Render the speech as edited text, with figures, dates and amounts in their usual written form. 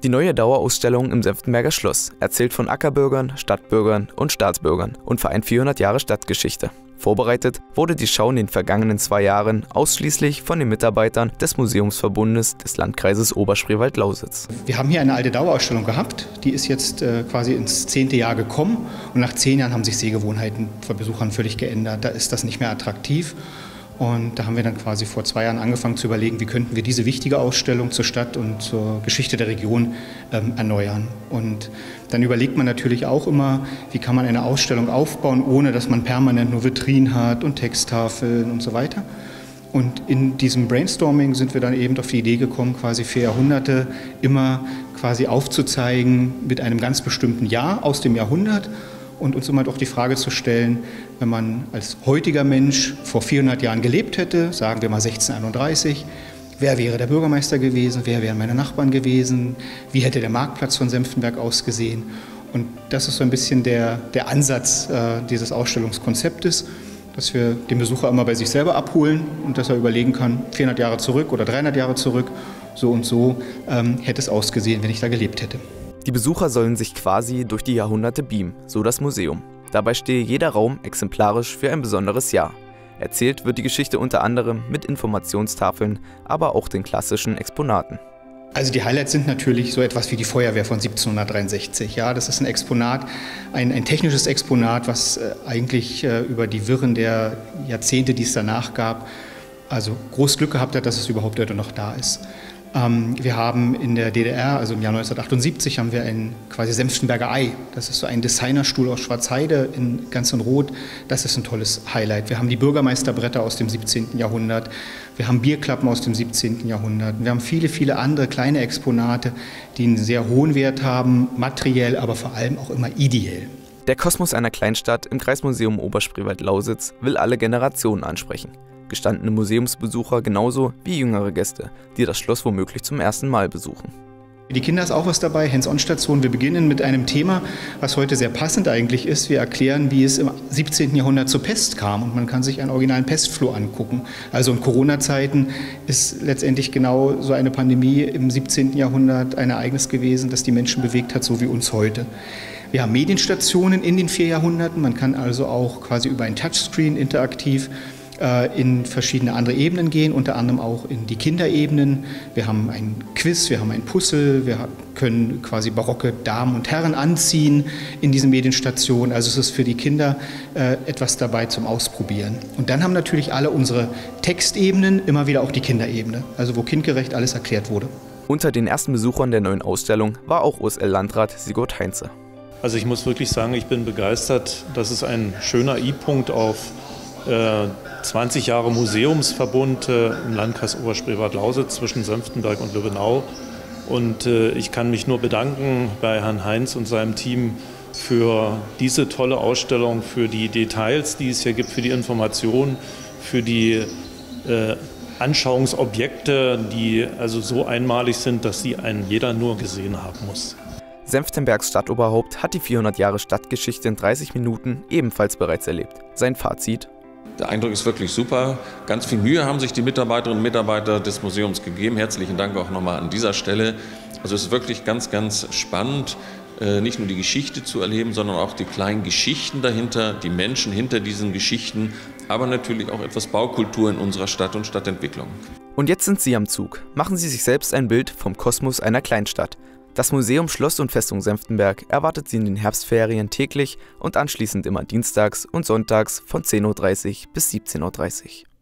Die neue Dauerausstellung im Senftenberger Schloss erzählt von Ackerbürgern, Stadtbürgern und Staatsbürgern und vereint 400 Jahre Stadtgeschichte. Vorbereitet wurde die Schau in den vergangenen 2 Jahren ausschließlich von den Mitarbeitern des Museumsverbundes des Landkreises Oberspreewald-Lausitz. Wir haben hier eine alte Dauerausstellung gehabt, die ist jetzt quasi ins 10. Jahr gekommen und nach 10 Jahren haben sich Sehgewohnheiten von Besuchern völlig geändert. Da ist das nicht mehr attraktiv. Und da haben wir dann quasi vor 2 Jahren angefangen zu überlegen, wie könnten wir diese wichtige Ausstellung zur Stadt und zur Geschichte der Region erneuern. Und dann überlegt man natürlich auch immer, wie kann man eine Ausstellung aufbauen, ohne dass man permanent nur Vitrinen hat und Texttafeln und so weiter. Und in diesem Brainstorming sind wir dann eben auf die Idee gekommen, quasi 4 Jahrhunderte immer quasi aufzuzeigen mit einem ganz bestimmten Jahr aus dem Jahrhundert. Und uns immer doch die Frage zu stellen, wenn man als heutiger Mensch vor 400 Jahren gelebt hätte, sagen wir mal 1631, wer wäre der Bürgermeister gewesen, wer wären meine Nachbarn gewesen, wie hätte der Marktplatz von Senftenberg ausgesehen. Und das ist so ein bisschen der Ansatz dieses Ausstellungskonzeptes, dass wir den Besucher immer bei sich selber abholen und dass er überlegen kann, 400 Jahre zurück oder 300 Jahre zurück, so und so hätte es ausgesehen, wenn ich da gelebt hätte. Die Besucher sollen sich quasi durch die Jahrhunderte beamen, so das Museum. Dabei stehe jeder Raum exemplarisch für ein besonderes Jahr. Erzählt wird die Geschichte unter anderem mit Informationstafeln, aber auch den klassischen Exponaten. Also die Highlights sind natürlich so etwas wie die Feuerwehr von 1763. Ja, das ist ein Exponat, ein technisches Exponat, was eigentlich über die Wirren der Jahrzehnte, die es danach gab, also groß Glück gehabt hat, dass es überhaupt heute noch da ist. Wir haben in der DDR, also im Jahr 1978, haben wir ein quasi Senftenberger Ei. Das ist so ein Designerstuhl aus Schwarzheide, ganz in Rot. Das ist ein tolles Highlight. Wir haben die Bürgermeisterbretter aus dem 17. Jahrhundert. Wir haben Bierklappen aus dem 17. Jahrhundert. Wir haben viele, viele andere kleine Exponate, die einen sehr hohen Wert haben, materiell, aber vor allem auch immer ideell. Der Kosmos einer Kleinstadt im Kreismuseum Oberspreewald-Lausitz will alle Generationen ansprechen. Gestandene Museumsbesucher genauso wie jüngere Gäste, die das Schloss womöglich zum ersten Mal besuchen. Für die Kinder ist auch was dabei, Hands-on-Station. Wir beginnen mit einem Thema, was heute sehr passend eigentlich ist. Wir erklären, wie es im 17. Jahrhundert zur Pest kam und man kann sich einen originalen Pestfloh angucken. Also in Corona-Zeiten ist letztendlich genau so eine Pandemie im 17. Jahrhundert ein Ereignis gewesen, das die Menschen bewegt hat, so wie uns heute. Wir haben Medienstationen in den 4 Jahrhunderten. Man kann also auch quasi über ein Touchscreen interaktiv in verschiedene andere Ebenen gehen, unter anderem auch in die Kinderebenen. Wir haben ein Quiz, wir haben ein Puzzle, wir können quasi barocke Damen und Herren anziehen in diesen Medienstationen. Also es ist für die Kinder etwas dabei zum Ausprobieren. Und dann haben natürlich alle unsere Textebenen immer wieder auch die Kinderebene, also wo kindgerecht alles erklärt wurde. Unter den ersten Besuchern der neuen Ausstellung war auch OSL-Landrat Sigurd Heinze. Also ich muss wirklich sagen, ich bin begeistert. Das ist ein schöner I-Punkt auf 20 Jahre Museumsverbund im Landkreis Oberspreewald-Lausitz zwischen Senftenberg und Lübbenau. Und ich kann mich nur bedanken bei Herrn Heinz und seinem Team für diese tolle Ausstellung, für die Details, die es hier gibt, für die Informationen, für die Anschauungsobjekte, die also so einmalig sind, dass sie jeder nur gesehen haben muss. Senftenbergs Stadtoberhaupt hat die 400 Jahre Stadtgeschichte in 30 Minuten ebenfalls bereits erlebt. Sein Fazit: Der Eindruck ist wirklich super. Ganz viel Mühe haben sich die Mitarbeiterinnen und Mitarbeiter des Museums gegeben. Herzlichen Dank auch nochmal an dieser Stelle. Also es ist wirklich ganz, ganz spannend, nicht nur die Geschichte zu erleben, sondern auch die kleinen Geschichten dahinter, die Menschen hinter diesen Geschichten, aber natürlich auch etwas Baukultur in unserer Stadt und Stadtentwicklung. Und jetzt sind Sie am Zug. Machen Sie sich selbst ein Bild vom Kosmos einer Kleinstadt. Das Museum Schloss und Festung Senftenberg erwartet Sie in den Herbstferien täglich und anschließend immer dienstags und sonntags von 10:30 Uhr bis 17:30 Uhr.